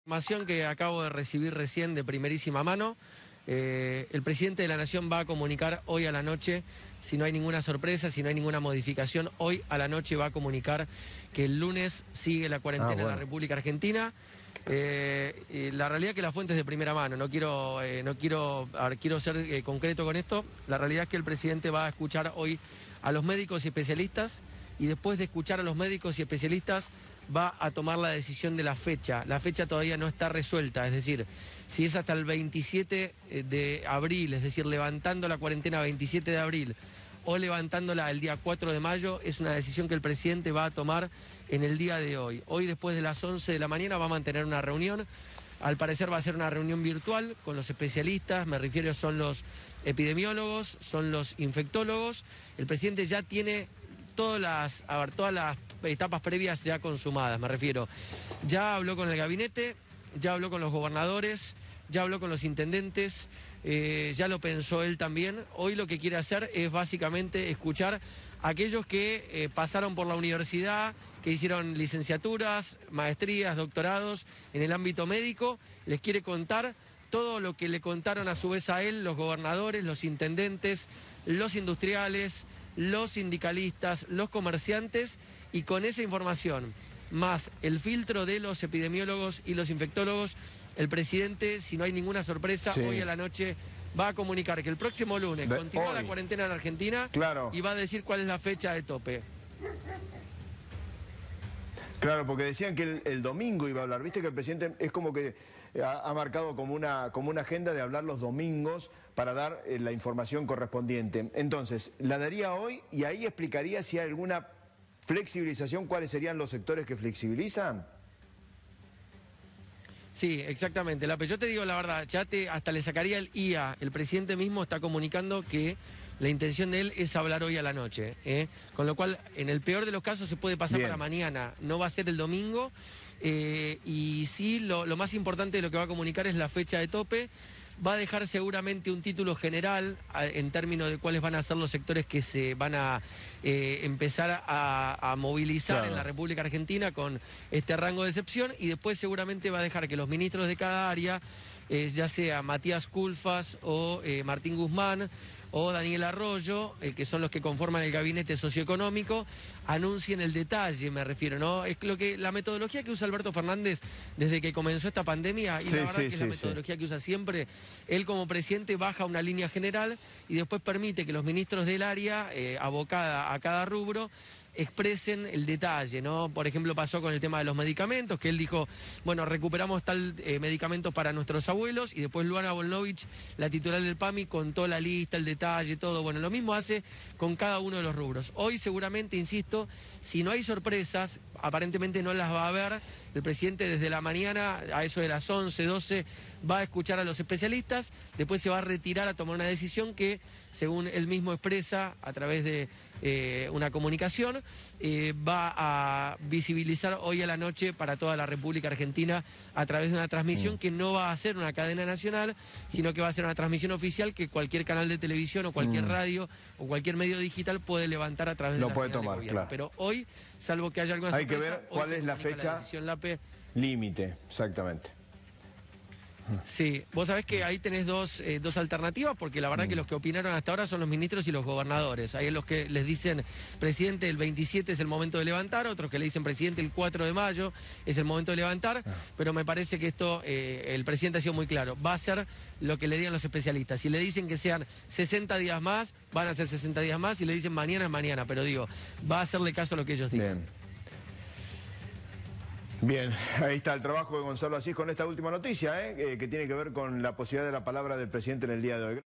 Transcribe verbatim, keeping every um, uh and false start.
Información que acabo de recibir recién de primerísima mano. Eh, el presidente de la Nación va a comunicar hoy a la noche, si no hay ninguna sorpresa, si no hay ninguna modificación, hoy a la noche va a comunicar que el lunes sigue la cuarentena ah, bueno. en la República Argentina. Eh, eh, la realidad es que la fuente es de primera mano, no quiero, eh, no quiero, a ver, quiero ser eh, concreto con esto. La realidad es que el presidente va a escuchar hoy a los médicos y especialistas y después de escuchar a los médicos y especialistas va a tomar la decisión de la fecha. La fecha todavía no está resuelta, es decir, si es hasta el veintisiete de abril, es decir, levantando la cuarentena veintisiete de abril o levantándola el día cuatro de mayo, es una decisión que el presidente va a tomar en el día de hoy. Hoy, después de las once de la mañana, va a mantener una reunión. Al parecer va a ser una reunión virtual con los especialistas, me refiero, son los epidemiólogos, son los infectólogos. El presidente ya tiene todas las, a ver, todas las etapas previas ya consumadas, me refiero. Ya habló con el gabinete, ya habló con los gobernadores, ya habló con los intendentes, eh, ya lo pensó él también. Hoy lo que quiere hacer es básicamente escuchar a aquellos que eh, pasaron por la universidad, que hicieron licenciaturas, maestrías, doctorados en el ámbito médico. Les quiere contar todo lo que le contaron a su vez a él los gobernadores, los intendentes, los industriales, los sindicalistas, los comerciantes, y con esa información, más el filtro de los epidemiólogos y los infectólogos, el presidente, si no hay ninguna sorpresa, sí. hoy a la noche va a comunicar que el próximo lunes de continúa hoy. la cuarentena en Argentina, claro. y va a decir cuál es la fecha de tope. Claro, porque decían que el, el domingo iba a hablar. Viste que el presidente es como que ha, ha marcado como una, como una agenda de hablar los domingos para dar eh, la información correspondiente. Entonces, la daría hoy y ahí explicaría si hay alguna flexibilización, cuáles serían los sectores que flexibilizan. Sí, exactamente. La, yo te digo la verdad, ya te, hasta le sacaría el I A. El presidente mismo está comunicando que la intención de él es hablar hoy a la noche, ¿eh? Con lo cual, en el peor de los casos, se puede pasar Bien. para mañana. No va a ser el domingo. Eh, y sí, lo, lo más importante de lo que va a comunicar es la fecha de tope. Va a dejar seguramente un título general a, en términos de cuáles van a ser los sectores que se van a eh, empezar a, a movilizar claro. en la República Argentina con este rango de excepción, y después seguramente va a dejar que los ministros de cada área, eh, ya sea Matías Culfas o eh, Martín Guzmán o Daniel Arroyo, eh, que son los que conforman el gabinete socioeconómico, anuncien el detalle, me refiero, ¿no? Es lo que la metodología que usa Alberto Fernández desde que comenzó esta pandemia, y sí, la verdad sí, que es sí, la metodología sí. que usa siempre. Él como presidente baja una línea general y después permite que los ministros del área, eh, abocada a cada rubro, expresen el detalle, ¿no? Por ejemplo, pasó con el tema de los medicamentos, que él dijo, bueno, recuperamos tal eh, medicamento para nuestros abuelos, y después Luana Volnovich, la titular del PAMI, contó la lista, el detalle, todo. Bueno, lo mismo hace con cada uno de los rubros. Hoy seguramente, insisto, si no hay sorpresas, aparentemente no las va a haber. El presidente desde la mañana, a eso de las once, doce, va a escuchar a los especialistas, después se va a retirar a tomar una decisión que, según él mismo expresa a través de eh, una comunicación, eh, va a visibilizar hoy a la noche para toda la República Argentina a través de una transmisión que no va a ser una cadena nacional, sino que va a ser una transmisión oficial que cualquier canal de televisión o cualquier mm. radio o cualquier medio digital puede levantar a través de Lo la puede señal tomar, de gobierno. claro. Pero hoy, salvo que haya alguna Hay sorpresa, que ver cuál es la fecha la límite, exactamente. Sí, vos sabés que ahí tenés dos, eh, dos alternativas, porque la verdad mm. que los que opinaron hasta ahora son los ministros y los gobernadores. Hay los que les dicen, presidente, el veintisiete es el momento de levantar, otros que le dicen, presidente, el cuatro de mayo es el momento de levantar, ah. pero me parece que esto, eh, el presidente ha sido muy claro, va a ser lo que le digan los especialistas. Si le dicen que sean sesenta días más, van a ser sesenta días más, si le dicen mañana es mañana, pero digo, va a hacerle caso a lo que ellos digan. Bien. Bien, ahí está el trabajo de Gonzalo Asís con esta última noticia, ¿eh? Eh, que tiene que ver con la posibilidad de la palabra del presidente en el día de hoy.